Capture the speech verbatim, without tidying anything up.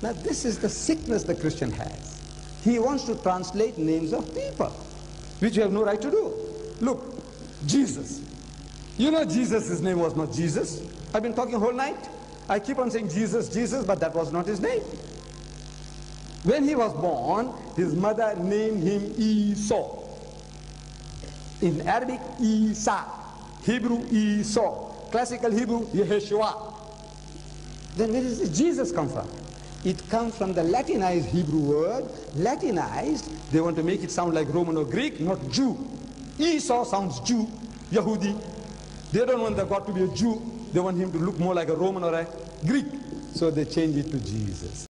Now this is the sickness the Christian has. He wants to translate names of people, which you have no right to do. Look, Jesus. You know Jesus' name was not Jesus. I've been talking whole night. I keep on saying Jesus, Jesus, but that was not his name. When he was born, his mother named him Esau. In Arabic, Isa. Hebrew, Esau. Classical Hebrew, Yeshua. Then where does Jesus come from? It comes from the Latinized Hebrew word. Latinized, they want to make it sound like Roman or Greek, not Jew. Esau sounds Jew, Yahudi. They don't want the God to be a Jew. They want him to look more like a Roman or a Greek. So they change it to Jesus.